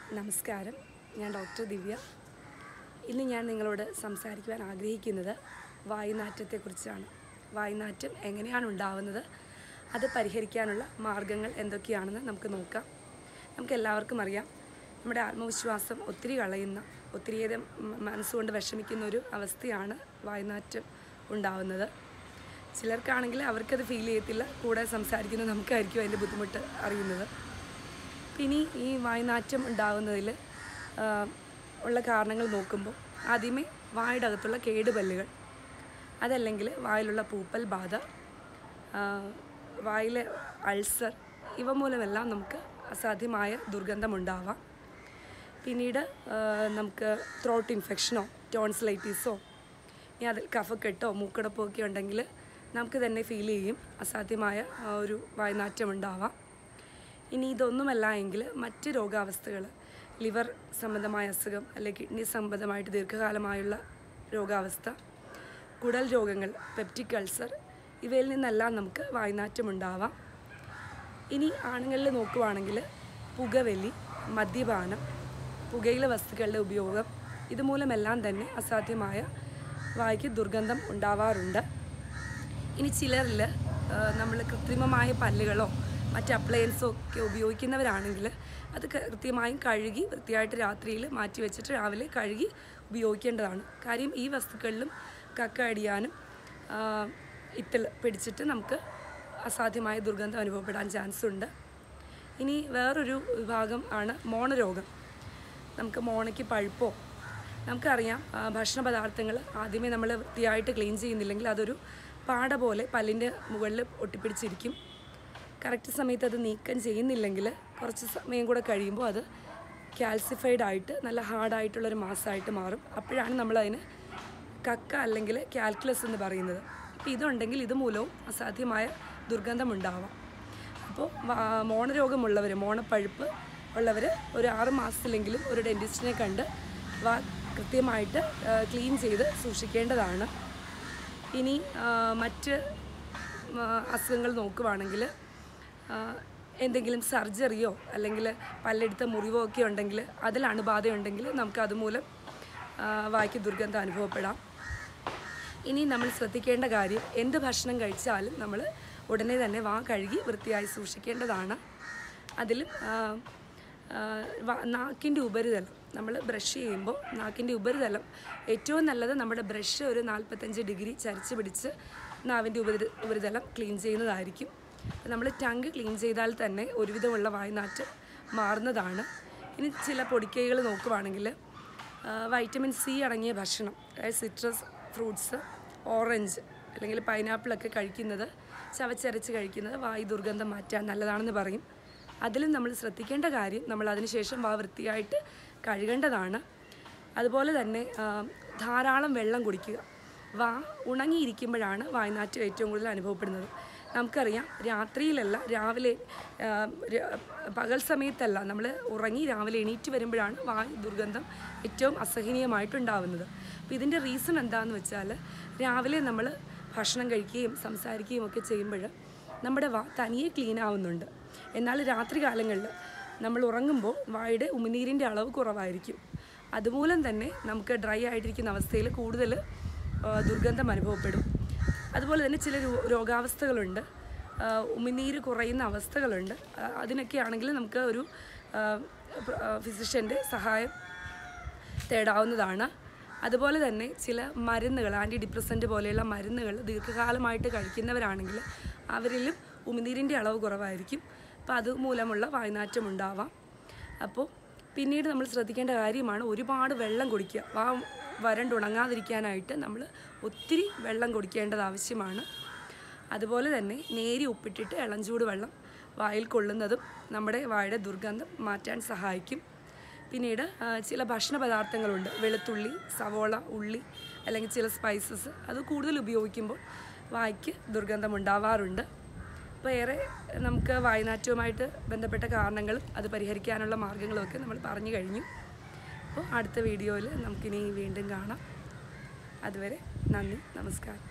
നമസ്കാരം, ഞാൻ ഡോക്ടർ ദിവ്യ. ഇന്ന് ഞാൻ നിങ്ങളോട് സംസാരിക്കുവാൻ ആഗ്രഹിക്കുന്നത് വായുനാറ്റത്തെക്കുറിച്ചാണ്. വായുനാറ്റം എങ്ങനെയാണ് ഉണ്ടാവുന്നത്, അത് പരിഹരിക്കാനുള്ള മാർഗങ്ങൾ എന്തൊക്കെയാണെന്ന് നമുക്ക് നോക്കാം. നമുക്കെല്ലാവർക്കും അറിയാം, നമ്മുടെ ആത്മവിശ്വാസം ഒത്തിരി കളയുന്ന, ഒത്തിരിയേറെ മനസ്സുകൊണ്ട് വിഷമിക്കുന്ന ഒരു അവസ്ഥയാണ് വായുനാറ്റം ഉണ്ടാവുന്നത്. ചിലർക്കാണെങ്കിൽ അവർക്കത് ഫീൽ ചെയ്യത്തില്ല, കൂടെ സംസാരിക്കുന്ന നമുക്കായിരിക്കും അതിൻ്റെ ബുദ്ധിമുട്ട് അറിയുന്നത്. ഇനി ഈ വായുനാറ്റം ഉണ്ടാകുന്നതിൽ ഉള്ള കാരണങ്ങൾ നോക്കുമ്പോൾ ആദ്യമേ വായുടെ അകത്തുള്ള കേടുപല്ലുകൾ, അതല്ലെങ്കിൽ വായിലുള്ള പൂപ്പൽ ബാധ, വായിലെ അൾസർ, ഇവ മൂലമെല്ലാം നമുക്ക് അസാധ്യമായ ദുർഗന്ധമുണ്ടാവാം. പിന്നീട് നമുക്ക് ത്രോട്ട് ഇൻഫെക്ഷനോ ടോൺസിലൈറ്റീസോ ഇനി അതിൽ കഫക്കെട്ടോ മൂക്കടപ്പോ ഒക്കെ ഉണ്ടെങ്കിൽ നമുക്ക് തന്നെ ഫീൽ ചെയ്യും, അസാധ്യമായ ഒരു വായുനാറ്റം ഉണ്ടാവാം. ഇനി ഇതൊന്നുമല്ല എങ്കിൽ മറ്റ് രോഗാവസ്ഥകൾ, ലിവർ സംബന്ധമായ അസുഖം അല്ലെങ്കിൽ കിഡ്നി സംബന്ധമായിട്ട് ദീർഘകാലമായുള്ള രോഗാവസ്ഥ, കുടൽ രോഗങ്ങൾ, പെപ്റ്റിക് അൾസർ, ഇവയിൽ നിന്നെല്ലാം നമുക്ക് വായുനാറ്റം ഉണ്ടാവാം. ഇനി ആണുങ്ങളിൽ നോക്കുവാണെങ്കിൽ പുകവലി, മദ്യപാനം, പുകയില വസ്തുക്കളുടെ ഉപയോഗം, ഇതുമൂലമെല്ലാം തന്നെ അസാധ്യമായ വായ്ക്ക് ദുർഗന്ധം ഉണ്ടാവാറുണ്ട്. ഇനി ചിലരിൽ നമ്മൾ കൃത്രിമമായ പല്ലുകളോ മറ്റ് അപ്ലയൻസോ ഒക്കെ ഉപയോഗിക്കുന്നവരാണെങ്കിൽ അത് കൃത്യമായും കഴുകി വൃത്തിയായിട്ട് രാത്രിയിൽ മാറ്റി വെച്ചിട്ട് രാവിലെ കഴുകി ഉപയോഗിക്കേണ്ടതാണ്. കാര്യം ഈ വസ്തുക്കളിലും കക്ക അടിയാനും ഇത്തൽ പിടിച്ചിട്ട് നമുക്ക് അസാധ്യമായ ദുർഗന്ധം അനുഭവപ്പെടാൻ ചാൻസ് ഉണ്ട്. ഇനി വേറൊരു വിഭാഗം ആണ് മോണരോഗം. നമുക്ക് മോണയ്ക്ക് പഴുപ്പോ, നമുക്കറിയാം ഭക്ഷണ പദാർത്ഥങ്ങൾ ആദ്യമേ നമ്മൾ വൃത്തിയായിട്ട് ക്ലീൻ ചെയ്യുന്നില്ലെങ്കിൽ അതൊരു പാട പോലെ പല്ലിൻ്റെ മുകളിൽ ഒട്ടിപ്പിടിച്ചിരിക്കും. കറക്റ്റ് സമയത്ത് അത് നീക്കം ചെയ്യുന്നില്ലെങ്കിൽ കുറച്ച് സമയം കൂടെ കഴിയുമ്പോൾ അത് കാൽസിഫൈഡ് ആയിട്ട് നല്ല ഹാർഡായിട്ടുള്ളൊരു മാസമായിട്ട് മാറും. അപ്പോഴാണ് നമ്മളതിന് കക്ക അല്ലെങ്കിൽ കാൽക്കുലസ് എന്ന് പറയുന്നത്. അപ്പോൾ ഇതുണ്ടെങ്കിൽ ഇതുമൂലവും അസാധ്യമായ ദുർഗന്ധമുണ്ടാവാം. അപ്പോൾ മോണരോഗമുള്ളവർ, മോണപ്പഴുപ്പ് ഉള്ളവർ ഒരു 6 മാസത്തിലെങ്കിലും ഒരു ഡെൻറ്റിസ്റ്റിനെ കണ്ട് കൃത്യമായിട്ട് ക്ലീൻ ചെയ്ത് സൂക്ഷിക്കേണ്ടതാണ്. ഇനി മറ്റ് അസുഖങ്ങൾ നോക്കുവാണെങ്കിൽ എന്തെങ്കിലും സർജറിയോ അല്ലെങ്കിൽ പല്ലെടുത്ത മുറിവോ ഒക്കെ ഉണ്ടെങ്കിൽ, അതിൽ അണുബാധയുണ്ടെങ്കിൽ നമുക്ക് അതുമൂലം വായ്ക്ക് ദുർഗന്ധം അനുഭവപ്പെടാം. ഇനി നമ്മൾ ശ്രദ്ധിക്കേണ്ട കാര്യം, എന്ത് ഭക്ഷണം കഴിച്ചാലും നമ്മൾ ഉടനെ തന്നെ വാ കഴുകി വൃത്തിയായി സൂക്ഷിക്കേണ്ടതാണ്. അതിലും നാക്കിൻ്റെ ഉപരിതലം, നമ്മൾ ബ്രഷ് ചെയ്യുമ്പോൾ നാക്കിൻ്റെ ഉപരിതലം ഏറ്റവും നല്ലത് നമ്മുടെ ബ്രഷ് ഒരു 45 ഡിഗ്രി ചരിച്ച് പിടിച്ച് നാവിൻ്റെ ഉപരിതലം ക്ലീൻ ചെയ്യുന്നതായിരിക്കും. നമ്മൾ ടങ്ക് ക്ലീൻ ചെയ്താൽ തന്നെ ഒരുവിധമുള്ള വായുനാറ്റം മാറുന്നതാണ്. ഇനി ചില പൊടിക്കൈകൾ നോക്കുവാണെങ്കിൽ വൈറ്റമിൻ സി അടങ്ങിയ ഭക്ഷണം, അതായത് സിട്രസ് ഫ്രൂട്ട്സ്, ഓറഞ്ച് അല്ലെങ്കിൽ പൈനാപ്പിളൊക്കെ കഴിക്കുന്നത്, ചവച്ചരച്ച് കഴിക്കുന്നത് വായു ദുർഗന്ധം മാറ്റാൻ നല്ലതാണെന്ന് പറയും. അതിലും നമ്മൾ ശ്രദ്ധിക്കേണ്ട കാര്യം, നമ്മൾ അതിനുശേഷം വാ വൃത്തിയായിട്ട് കഴുകേണ്ടതാണ്. അതുപോലെ തന്നെ ധാരാളം വെള്ളം കുടിക്കുക. വാ ഉണങ്ങിയിരിക്കുമ്പോഴാണ് വായുനാറ്റം ഏറ്റവും കൂടുതൽ അനുഭവപ്പെടുന്നത്. നമുക്കറിയാം, രാത്രിയിലല്ല, രാവിലെ പകൽ സമയത്തല്ല, നമ്മൾ ഉറങ്ങി രാവിലെ എണീറ്റ് വരുമ്പോഴാണ് വായു ദുർഗന്ധം ഏറ്റവും അസഹനീയമായിട്ടുണ്ടാവുന്നത്. അപ്പോൾ ഇതിൻ്റെ റീസൺ എന്താണെന്ന് വെച്ചാൽ, രാവിലെ നമ്മൾ ഭക്ഷണം കഴിക്കുകയും സംസാരിക്കുകയും ഒക്കെ ചെയ്യുമ്പോൾ നമ്മുടെ വാ തനിയെ ക്ലീൻ ആവുന്നുണ്ട്. എന്നാൽ രാത്രി കാലങ്ങളിൽ നമ്മൾ ഉറങ്ങുമ്പോൾ വായുടെ ഉമിനീരിൻ്റെ അളവ് കുറവായിരിക്കും. അതുമൂലം തന്നെ നമുക്ക് ഡ്രൈ ആയിട്ടിരിക്കുന്ന അവസ്ഥയിൽ കൂടുതൽ ദുർഗന്ധം അനുഭവപ്പെടും. അതുപോലെ തന്നെ ചില രോഗാവസ്ഥകളുണ്ട്, ഉമിനീര് കുറയുന്ന അവസ്ഥകളുണ്ട്. അതിനൊക്കെ ആണെങ്കിൽ നമുക്ക് ഒരു ഫിസിഷ്യൻ്റെ സഹായം തേടാവുന്നതാണ്. അതുപോലെ തന്നെ ചില മരുന്നുകൾ, ആൻറ്റി ഡിപ്രസൻ്റ് പോലെയുള്ള മരുന്നുകൾ ദീർഘകാലമായിട്ട് കഴിക്കുന്നവരാണെങ്കിൽ അവരിലും ഉമിനീരിൻ്റെ അളവ് കുറവായിരിക്കും. അപ്പോൾ അതുമൂലമുള്ള വായുനാറ്റം ഉണ്ടാവാം. അപ്പോൾ പിന്നീട് നമ്മൾ ശ്രദ്ധിക്കേണ്ട കാര്യമാണ്, ഒരുപാട് വെള്ളം കുടിക്കുക. വരണ്ടുണങ്ങാതിരിക്കാനായിട്ട് നമ്മൾ ഒത്തിരി വെള്ളം കുടിക്കേണ്ടത് ആവശ്യമാണ്. അതുപോലെ തന്നെ നേരി ഉപ്പിട്ടിട്ട് ഇളംചൂട് വെള്ളം വായിൽ കൊള്ളുന്നതും നമ്മുടെ വായുടെ ദുർഗന്ധം മാറ്റാൻ സഹായിക്കും. പിന്നീട് ചില ഭക്ഷണ പദാർത്ഥങ്ങളുണ്ട്, വെളുത്തുള്ളി, സവോള, ഉള്ളി അല്ലെങ്കിൽ ചില സ്പൈസസ്, അത് കൂടുതൽ ഉപയോഗിക്കുമ്പോൾ വായ്ക്ക് ദുർഗന്ധം ഉണ്ടാവാറുണ്ട്. അപ്പോൾ ഏറെ നമുക്ക് വായുനാറ്റവുമായിട്ട് ബന്ധപ്പെട്ട കാരണങ്ങളും അത് പരിഹരിക്കാനുള്ള മാർഗ്ഗങ്ങളുമൊക്കെ നമ്മൾ പറഞ്ഞു കഴിഞ്ഞു. അപ്പോൾ അടുത്ത വീഡിയോയിൽ നമുക്കിനി വീണ്ടും കാണാം. അതുവരെ നന്ദി, നമസ്കാരം.